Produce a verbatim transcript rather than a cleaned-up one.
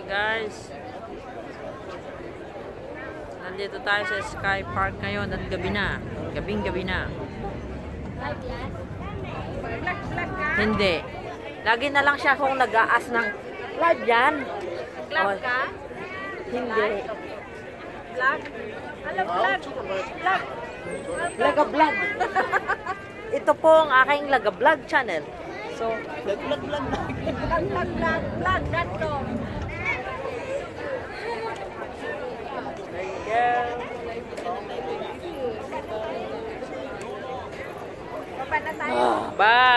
Guys, nandito tayo sa Sky Park ngayon at gabi na, gabing gabi na. Hindi, lagi na lang siya kung nag-aas ng live yan. Vlog ka? Hindi. Vlog? Hello, vlog. Vlog. Laga-vlog. Ito po ang aking laga-vlog channel. So, Vlog, vlog, vlog. Vlog, vlog, vlog. Vlog, dot com. bye!